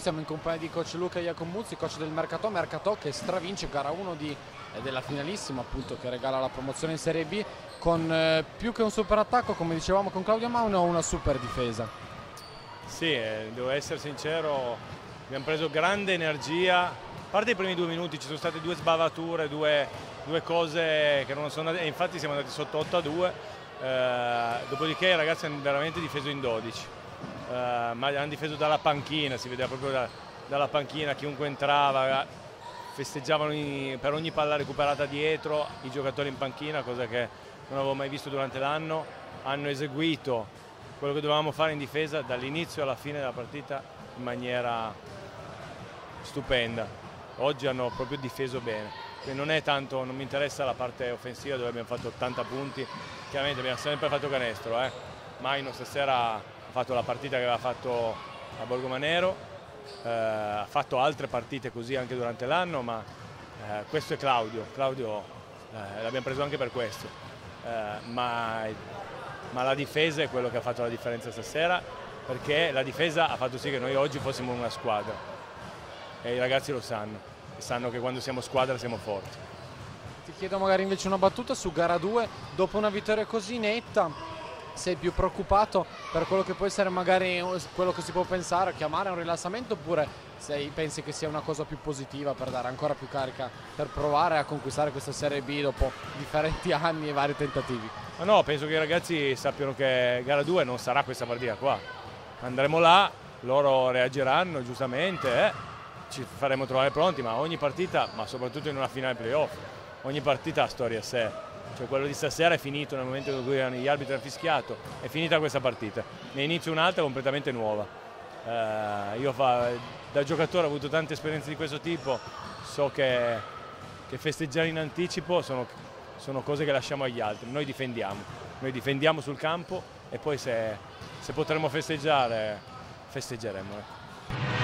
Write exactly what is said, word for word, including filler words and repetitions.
siamo in compagnia di coach Luca Iacomuzzi, coach del Mercato, Mercato che stravince gara uno di, eh, della finalissima, appunto, che regala la promozione in Serie B con eh, più che un super attacco, come dicevamo con Claudio Mauna, una super difesa. Sì, eh, devo essere sincero, abbiamo preso grande energia, a parte i primi due minuti ci sono state due sbavature, due, due cose che non sono andate, e infatti siamo andati sotto otto a due, eh, dopodiché i ragazzi hanno veramente difeso in dodici. Uh, ma hanno difeso dalla panchina, si vedeva proprio da, dalla panchina, chiunque entrava, festeggiavano in, per ogni palla recuperata dietro i giocatori in panchina, cosa che non avevo mai visto durante l'anno. Hanno eseguito quello che dovevamo fare in difesa dall'inizio alla fine della partita in maniera stupenda. Oggi hanno proprio difeso bene, quindi non è tanto, non mi interessa la parte offensiva dove abbiamo fatto ottanta punti, chiaramente abbiamo sempre fatto canestro, eh. Maino stasera ha fatto la partita che aveva fatto a Borgomanero, eh, ha fatto altre partite così anche durante l'anno, ma eh, questo è Claudio, Claudio eh, l'abbiamo preso anche per questo, eh, ma, ma la difesa è quello che ha fatto la differenza stasera, perché la difesa ha fatto sì che noi oggi fossimo una squadra e i ragazzi lo sanno, e sanno che quando siamo squadra siamo forti. Ti chiedo magari invece una battuta su gara due, dopo una vittoria così netta, sei più preoccupato per quello che può essere magari quello che si può pensare, chiamare un rilassamento, oppure sei, pensi che sia una cosa più positiva per dare ancora più carica, per provare a conquistare questa Serie B dopo differenti anni e vari tentativi? Ma no, penso che i ragazzi sappiano che gara due non sarà questa partita qua, andremo là, loro reagiranno giustamente, eh? Ci faremo trovare pronti, ma ogni partita, ma soprattutto in una finale playoff, ogni partita ha storia a sé. Cioè, quello di stasera è finito nel momento in cui gli arbitri hanno fischiato, è finita questa partita, ne inizio un'altra completamente nuova. Eh, io fa, da giocatore ho avuto tante esperienze di questo tipo, so che, che festeggiare in anticipo sono, sono cose che lasciamo agli altri, noi difendiamo, noi difendiamo sul campo e poi se, se potremo festeggiare, festeggeremo. Eh.